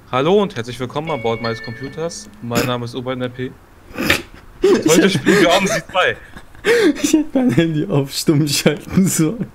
Hallo und herzlich willkommen an Bord meines Computers. Mein Name ist UrbanRP. Heute spielen wir OMSI 2. Ich hätte mein Handy auf stumm schalten sollen.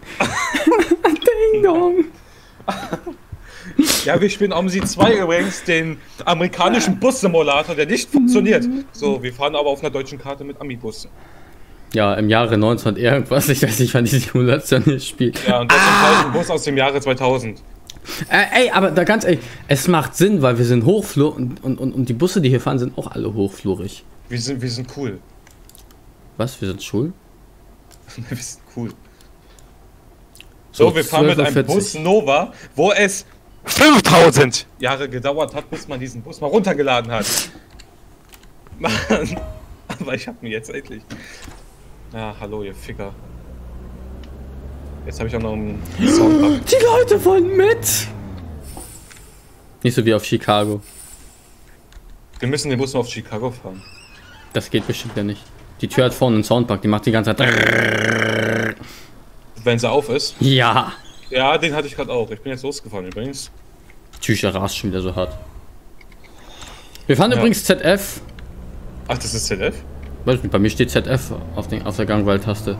Ding dong. Ja, wir spielen OMSI 2 übrigens, den amerikanischen Bus-Simulator, der nicht funktioniert. So, wir fahren aber auf einer deutschen Karte mit Ami-Bussen. Ja, im Jahre 19 irgendwas, ich weiß nicht, wann die Simulation hier spielt. Ja, und das ist ein Bus aus dem Jahre 2000. Ey, aber da ganz ehrlich, es macht Sinn, weil wir sind hochflur und die Busse, die hier fahren, sind auch alle hochflurig. Wir sind cool. Was? Wir sind schwul? Wir sind cool. So, wir fahren mit einem Bus Nova, wo es 5000 Jahre gedauert hat, bis man diesen Bus mal runtergeladen hat. Mann, aber ich hab ihn jetzt endlich. Ja, hallo, ihr Ficker. Jetzt habe ich auch noch einen Soundpack. Die Leute wollen mit! Nicht so wie auf Chicago. Wir müssen den Bus mal auf Chicago fahren. Das geht bestimmt ja nicht. Die Tür hat vorne einen Soundpack, die macht die ganze Zeit. Wenn sie auf ist? Ja! Ja, den hatte ich gerade auch. Ich bin jetzt losgefahren übrigens. Tücher rast schon wieder so hart. Wir fahren übrigens ZF. Ach, das ist ZF? Weiß nicht, bei mir steht ZF auf der Gangwall-Taste.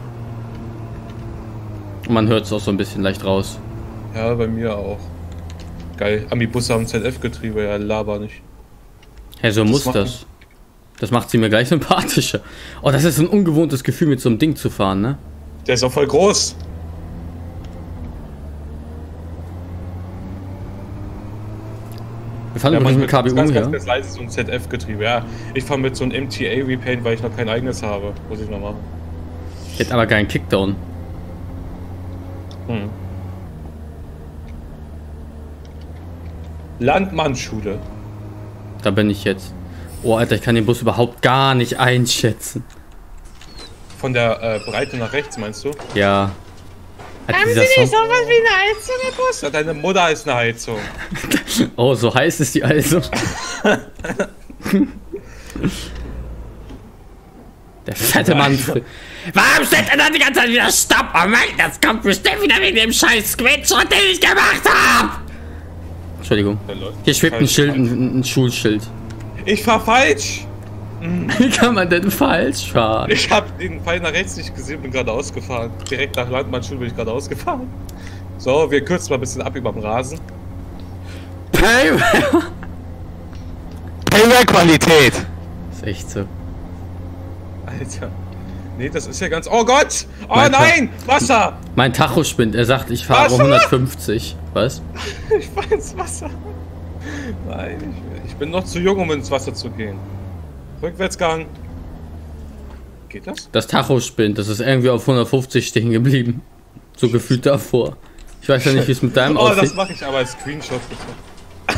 Und man hört es auch so ein bisschen leicht raus. Ja, bei mir auch. Geil. Ami-Busse haben ZF-Getriebe, ja, laber nicht. Hä, so muss das. Das macht sie mir gleich sympathischer. Oh, das ist ein ungewohntes Gefühl, mit so einem Ding zu fahren, ne? Der ist auch voll groß. Wir fahren übrigens mit KBU ganz, hier. ganz leise so ein ZF-Getriebe, ja. Ich fahre mit so einem MTA-Repaint, weil ich noch kein eigenes habe. Muss ich noch machen. Ich hätte aber keinen Kickdown. Landmannsschule. Da bin ich jetzt. Oh, Alter, ich kann den Bus überhaupt gar nicht einschätzen. Von der Breite nach rechts, meinst du? Ja. Haben Sie nicht sowas wie eine Heizung im Bus? Ja, deine Mutter ist eine Heizung. Oh, so heiß ist die also. Der fette Manfred. Warum steht er da die ganze Zeit wieder Stopp? Oh Mann, das kommt bestimmt wieder wegen dem scheiß Screenshot, den ich gemacht habe. Entschuldigung. Hier schwebt ein Schild, ein Schulschild. Ich fahr falsch. Wie kann man denn falsch fahren? Ich hab den Pfeil nach rechts nicht gesehen, bin gerade ausgefahren. Direkt nach Landmannsschule bin ich gerade ausgefahren. So, wir kürzen mal ein bisschen ab über dem Rasen. Payback-Qualität. Ist echt so. Alter. Nee, das ist ja ganz... Oh Gott! Oh nein! Wasser! Mein Tacho spinnt. Er sagt, ich fahre 150. Was? Ich fahr ins Wasser. Nein, ich bin noch zu jung, um ins Wasser zu gehen. Rückwärtsgang. Geht das? Das Tacho spinnt. Das ist irgendwie auf 150 stehen geblieben. So gefühlt davor. Ich weiß ja nicht, wie es mit deinem aussieht. Oh, das mache ich aber als Screenshot, bitte.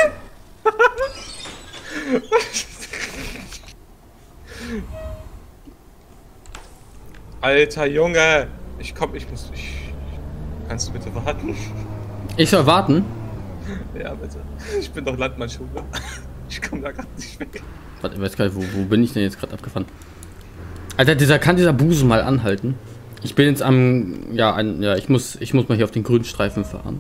Alter Junge! Kannst du bitte warten? Ich soll warten? Ja, bitte. Ich bin doch Landmannsschule. Ich komme da gar nicht weg. Warte, ich weiß gar nicht, wo bin ich denn jetzt gerade abgefahren? Alter, kann dieser Busen mal anhalten? Ich bin jetzt am... Ja, ich muss mal hier auf den grünen Streifen fahren.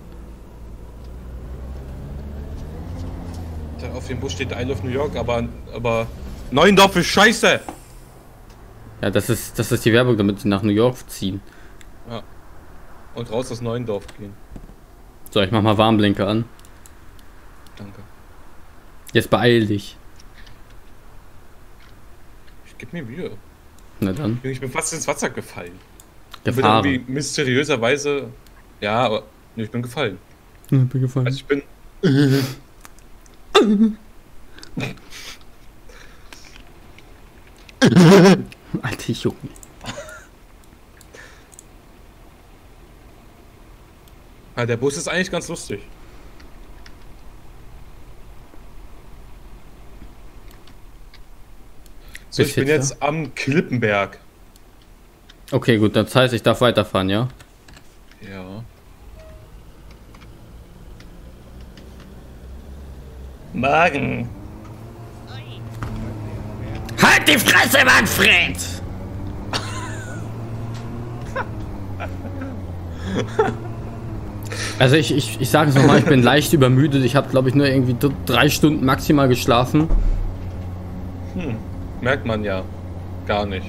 Da auf dem Bus steht I Love New York, aber Neuendorf ist scheiße! Ja, das ist die Werbung, damit sie nach New York ziehen. Ja. Und raus aus Neuendorf gehen. So, ich mach mal Warnblinker an. Danke. Jetzt beeil dich. Ich geb mir Mühe. Na dann. Ich bin fast ins Wasser gefallen. Gefahren. Ich bin irgendwie mysteriöserweise... Ja, aber... Nee, ich bin gefallen. Ja, bin gefallen. Also ich bin... Alter, ich juck mich. Ja, der Bus ist eigentlich ganz lustig. So, ich bin jetzt am Klippenberg. Okay, gut, das heißt, ich darf weiterfahren, ja? Ja. Magen. Halt die Fresse, Manfred! Also ich sage es nochmal, ich bin leicht übermüdet. Ich habe, glaube ich, nur irgendwie 3 Stunden maximal geschlafen. Merkt man ja gar nicht.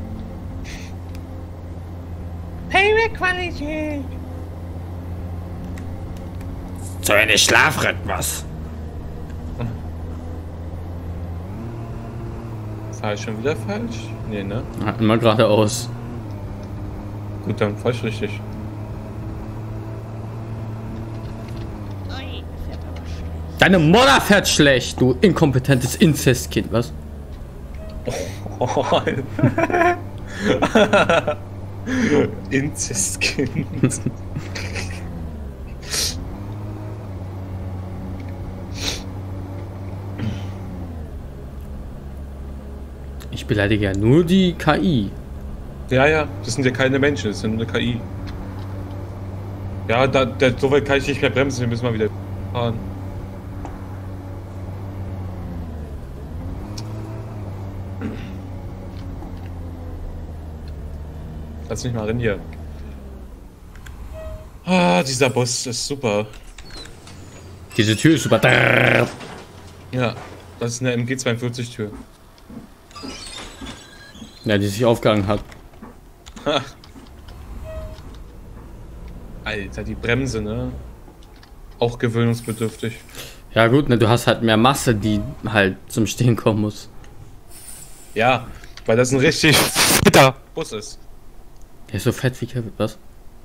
Payback-Qualität. So eine Schlafrhythmus. Fahr ich schon wieder falsch? Nee, ne? Immer geradeaus. Gut, dann falsch richtig. Ui, fährt aber schlecht. Deine Mutter fährt schlecht, du inkompetentes Inzestkind, was? Oh. Inzestkind. Ich beleidige ja nur die KI. Ja, das sind ja keine Menschen, das ist ja nur eine KI. Ja, so weit kann ich nicht mehr bremsen, wir müssen mal wieder fahren. Lass mich mal rein hier. Ah, dieser Bus ist super. Diese Tür ist super. Ja, das ist eine MG42-Tür. Ja, die sich aufgehangen hat. Ha. Alter, die Bremse, ne? Auch gewöhnungsbedürftig. Ja gut, ne, du hast halt mehr Masse, die halt zum Stehen kommen muss. Ja, weil das ein richtig fetter Bus ist. Der ist so fett wie Kevin, was?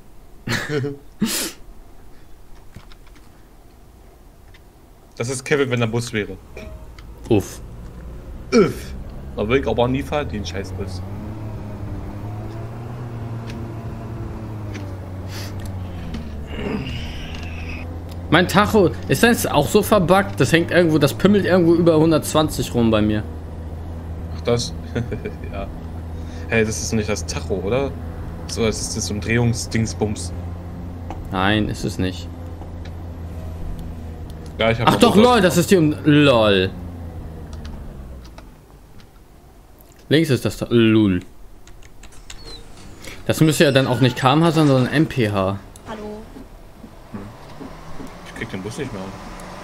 Das ist Kevin, wenn der Bus wäre. Uff. Uff. Da will ich aber nie fahren, den Scheißbus. Mein Tacho, ist das auch so verbuggt? Das hängt irgendwo, das pimmelt irgendwo über 120 rum bei mir. Ach, das? Ja. Hey, das ist doch nicht das Tacho, oder? So, das ist das Umdrehungsdingsbums. Nein, ist es nicht. Ja, ich hab Ach doch, lol, das ist die lol. Links ist das lul. Das müsste ja dann auch nicht kmh sein, sondern mph. Hallo. Ich krieg den Bus nicht mehr an.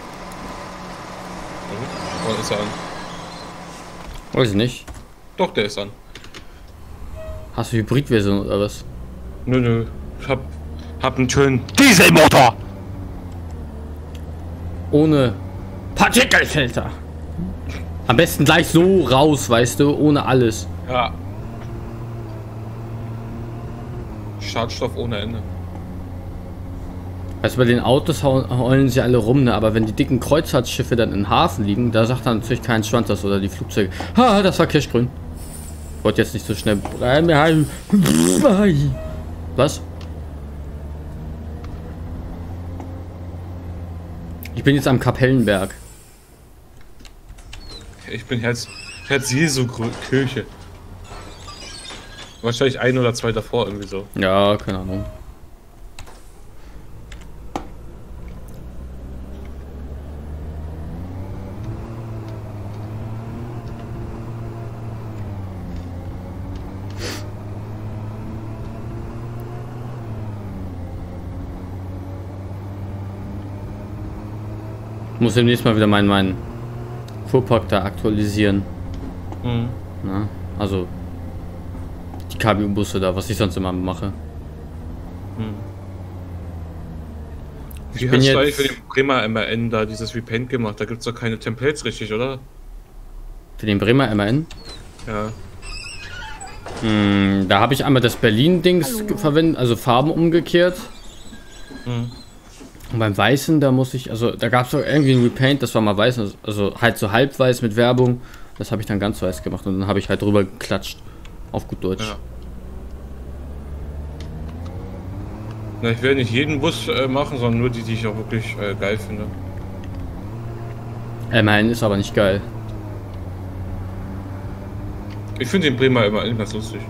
Oder ist er an? Weiß ich nicht. Doch, der ist an. Hast du Hybridversion oder was? Nö. Ich hab einen schönen Dieselmotor. Ohne Partikelfilter. Am besten gleich so raus, weißt du, ohne alles. Ja. Schadstoff ohne Ende. Weißt du, bei den Autos heulen sie alle rum, ne? Aber wenn die dicken Kreuzfahrtschiffe dann in den Hafen liegen, da sagt dann natürlich kein Schwanz das oder die Flugzeuge. Ha, das war kirschgrün. Ich wollte jetzt nicht so schnell. Was? Ich bin jetzt am Kapellenberg. Ich bin Herz Jesu Kirche. Wahrscheinlich 1 oder 2 davor irgendwie so. Ja, keine Ahnung. Ich muss demnächst mal wieder meinen Fuhrpark da aktualisieren. Mhm. Na, also die KBU-Busse da, was ich sonst immer mache. Wie hast du eigentlich für den Bremer MAN da dieses Repaint gemacht? Da gibt's doch keine Templates richtig, oder? Für den Bremer MAN? Ja. Da habe ich einmal das Berlin-Dings verwendet, also Farben umgekehrt. Und beim Weißen, da muss ich, also da gab es doch irgendwie ein Repaint, das war mal weiß, also halt so halb weiß mit Werbung. Das habe ich dann ganz weiß gemacht und dann habe ich halt drüber geklatscht. Auf gut Deutsch. Ja. Na, ich werde nicht jeden Bus machen, sondern nur die ich auch wirklich geil finde. MAN ist aber nicht geil. Ich finde den Bremer immer ganz lustig.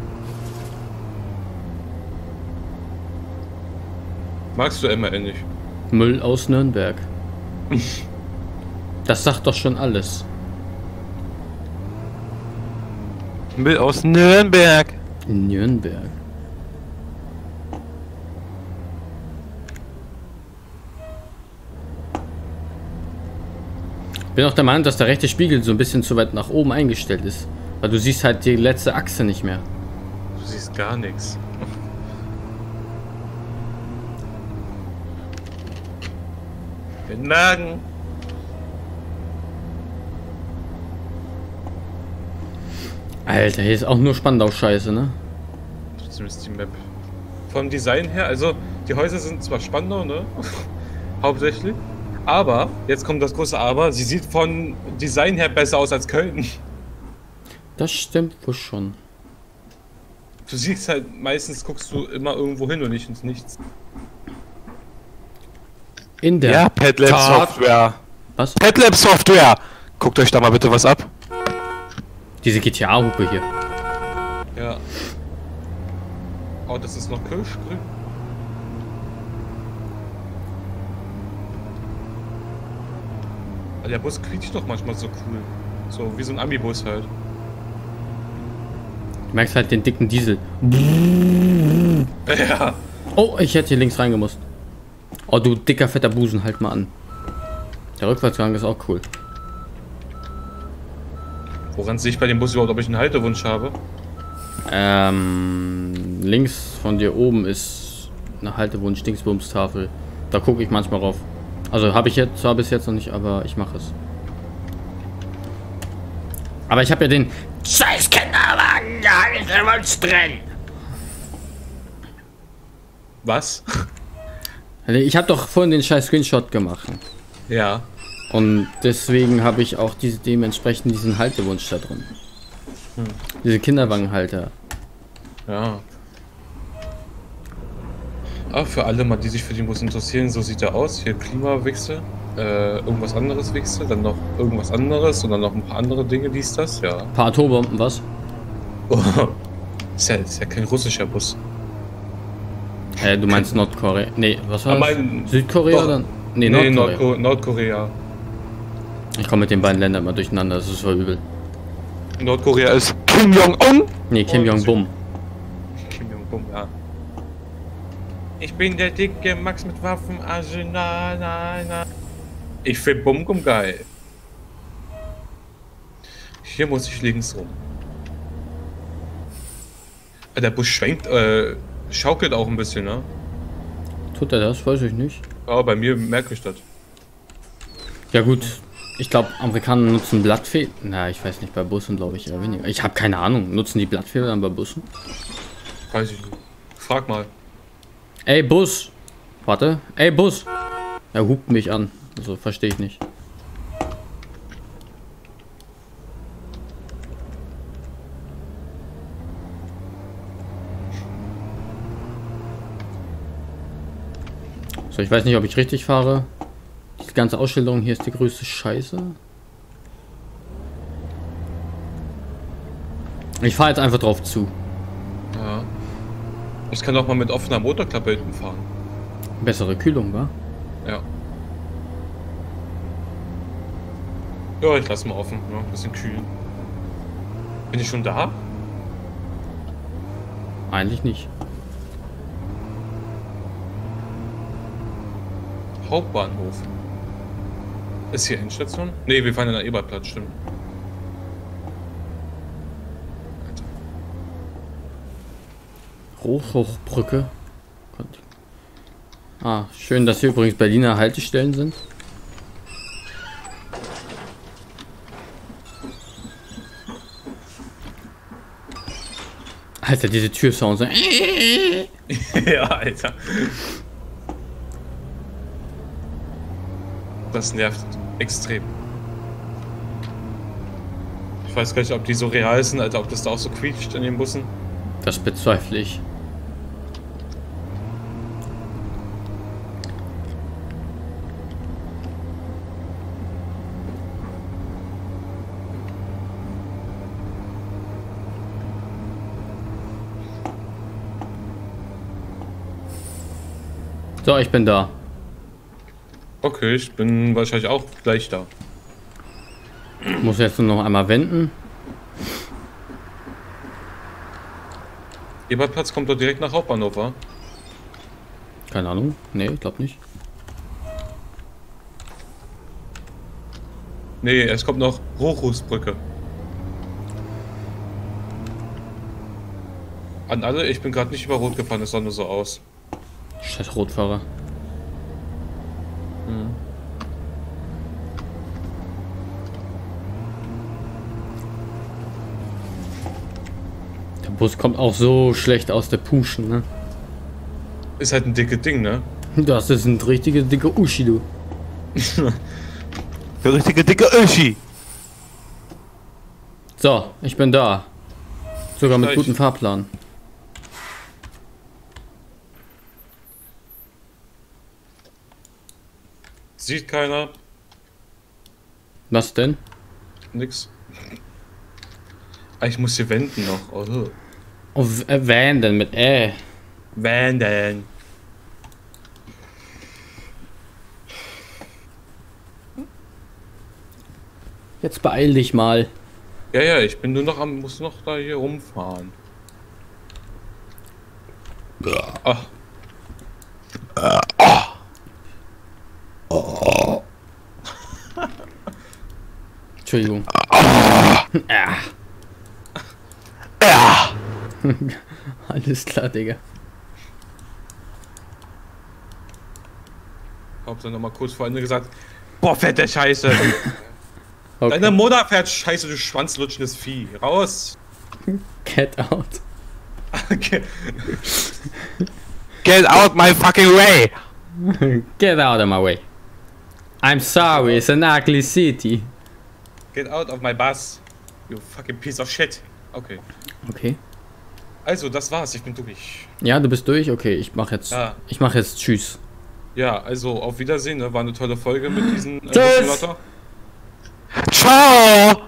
Magst du MAN nicht? Müll aus Nürnberg. Das sagt doch schon alles. Müll aus Nürnberg. Nürnberg. Bin auch der Meinung, dass der rechte Spiegel so ein bisschen zu weit nach oben eingestellt ist. Weil du siehst halt die letzte Achse nicht mehr. Du siehst gar nichts. Den Magen. Alter, hier ist auch nur Spandau-Scheiße, ne? Trotzdem ist die Map. Vom Design her, also die Häuser sind zwar Spandau, ne? Hauptsächlich. Aber, jetzt kommt das große Aber, sie sieht von Design her besser aus als Köln. Das stimmt wohl schon. Du siehst halt, meistens guckst du immer irgendwo hin und nicht ins Nichts. In der Ja, Padlab Tat- Software. Was? Padlab Software. Guckt euch da mal bitte was ab. Diese GTA-Hupe hier. Ja. Oh, das ist noch Kirschgrün. Aber der Bus quietscht doch manchmal so cool. So wie so ein Amibus halt. Du merkst halt den dicken Diesel. Ja. Oh, ich hätte hier links reingemusst. Oh, du dicker, fetter Busen, halt mal an. Der Rückwärtsgang ist auch cool. Woran sehe ich bei dem Bus überhaupt, ob ich einen Haltewunsch habe? Links von dir oben ist eine Haltewunsch-Dingsbums-Tafel. Da gucke ich manchmal rauf. Also habe ich jetzt, zwar bis jetzt noch nicht, aber ich mache es. Aber ich habe ja den scheiß Kinderwagen gar nicht drin. Was? Ich habe doch vorhin den scheiß Screenshot gemacht. Ja. Und deswegen habe ich auch dementsprechend diesen Haltewunsch da drin. Diese Kinderwagenhalter. Ja. Aber für alle mal, die sich für den Bus interessieren, so sieht er aus. Hier Klimawechsel, irgendwas anderes Wechsel, dann noch irgendwas anderes und dann noch ein paar andere Dinge, dies, das, ja. Ein paar Atombomben, was? Oh. Ist ja kein russischer Bus. Du meinst Nordkorea? Nee, was war Aber das? mein- Südkorea doch. dann? Nee, Nee, Nordkorea. Nordkorea. Ich komme mit den beiden Ländern mal durcheinander, das ist voll übel. Nordkorea ist Kim Jong-un. Nee, Kim Oh, Jong-Bum. Kim Jong-un, ja. Ich bin der dicke Max mit Waffenarsenal, nein, nein. Ich find Bum-Gum geil. Hier muss ich links rum. Ah, der Bus schwenkt, schaukelt auch ein bisschen, ne? Tut er das? Weiß ich nicht. Aber bei mir merke ich das. Ja gut, ich glaube, Amerikaner nutzen Blattfedern. Na, ich weiß nicht, bei Bussen glaube ich eher weniger. Ich habe keine Ahnung. Nutzen die Blattfedern bei Bussen? Weiß ich nicht. Frag mal. Ey, Bus! Warte. Ey, Bus! Er hupt mich an. Also, verstehe ich nicht. So, ich weiß nicht, ob ich richtig fahre. Die ganze Ausschilderung hier ist die größte Scheiße. Ich fahre jetzt einfach drauf zu. Ja. Ich kann doch mal mit offener Motorklappe hinten fahren. Bessere Kühlung, wa? Ja. Ja, ich lasse mal offen. Ja, ein bisschen kühl. Bin ich schon da? Eigentlich nicht. Hauptbahnhof. Ist hier Endstation? Ne, wir fahren in der Ebertplatz, stimmt. Hochbrücke. Ah, schön, dass hier übrigens Berliner Haltestellen sind. Alter, diese Türsounds. Ja, Alter. Das nervt extrem. Ich weiß gar nicht, ob die so real sind, Alter, ob das da auch so quietscht in den Bussen. Das bezweifle ich. So, ich bin da. Okay, ich bin wahrscheinlich auch gleich da. Ich muss jetzt nur noch einmal wenden. Ebertplatz kommt doch direkt nach Hauptbahnhof, wa? Keine Ahnung. Nee, ich glaube nicht. Nee, es kommt noch Rochusbrücke. An alle, ich bin gerade nicht über Rot gefahren, es sah nur so aus. Scheiß Rotfahrer. Der Bus kommt auch so schlecht aus der Puschen, ne? Ist halt ein dickes Ding, ne? Das ist ein richtiger dicker Uschi, du. Der richtige dicke Öschi. So, ich bin da. Sogar mit Gleich. gutem Fahrplan. Sieht keiner. Was denn? Nix. Ah, ich muss hier wenden noch. Oh. Oh, Van denn mit Wenden. Jetzt beeil dich mal. Ja, ja, ich bin nur noch muss noch da hier rumfahren. Ach. Entschuldigung. Ja. Alles klar, Digga. Hab dann noch mal kurz vor Ende gesagt, boah, fette Scheiße. Okay. Deine Mutter fährt Scheiße, du schwanzlutschendes Vieh. Raus. Get out. Okay. Get out my fucking way. Get out of my way. I'm sorry, it's an ugly city. Get out of my bus. You fucking piece of shit. Okay. Okay. Also, das war's. Ich bin durch. Ja, du bist durch? Okay, ich mach jetzt. Ja. Ich mach jetzt Tschüss. Ja, also auf Wiedersehen. Ne? War eine tolle Folge mit diesem Tschüss. Simulator. Ciao.